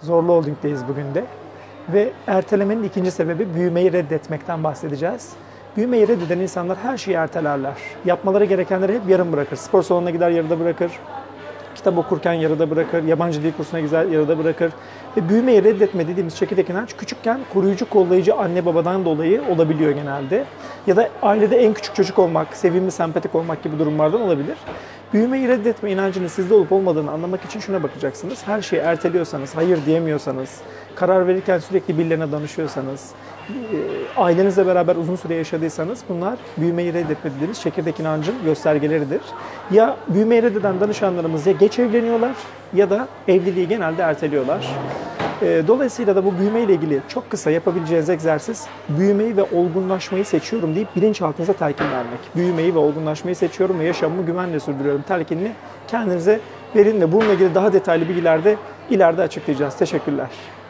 Zorlu Holding'deyiz bugün de. Ve ertelemenin ikinci sebebi büyümeyi reddetmekten bahsedeceğiz. Büyümeyi reddeden insanlar her şeyi ertelerler. Yapmaları gerekenleri hep yarım bırakır. Spor salonuna gider yarıda bırakır. Kitap okurken yarıda bırakır. Yabancı dil kursuna gider yarıda bırakır. Ve büyümeyi reddetme dediğimiz çekirdek inanç küçükken koruyucu kollayıcı anne babadan dolayı olabiliyor genelde. Ya da ailede en küçük çocuk olmak, sevimli, sempatik olmak gibi durumlardan olabilir. Büyümeyi reddetme inancının sizde olup olmadığını anlamak için şuna bakacaksınız. Her şeyi erteliyorsanız, hayır diyemiyorsanız, karar verirken sürekli birilerine danışıyorsanız, ailenizle beraber uzun süre yaşadıysanız bunlar büyümeyi reddetme dediğimiz çekirdek inancın göstergeleridir. Ya büyümeyi reddeden danışanlarımız ya geç evleniyorlar ya da evliliği genelde erteliyorlar. Dolayısıyla da bu büyümeyle ilgili çok kısa yapabileceğiniz egzersiz büyümeyi ve olgunlaşmayı seçiyorum deyip bilinçaltınıza telkin vermek. Büyümeyi ve olgunlaşmayı seçiyorum ve yaşamımı güvenle sürdürüyorum telkinini kendinize verin ve bununla ilgili daha detaylı bilgiler de ileride açıklayacağız. Teşekkürler.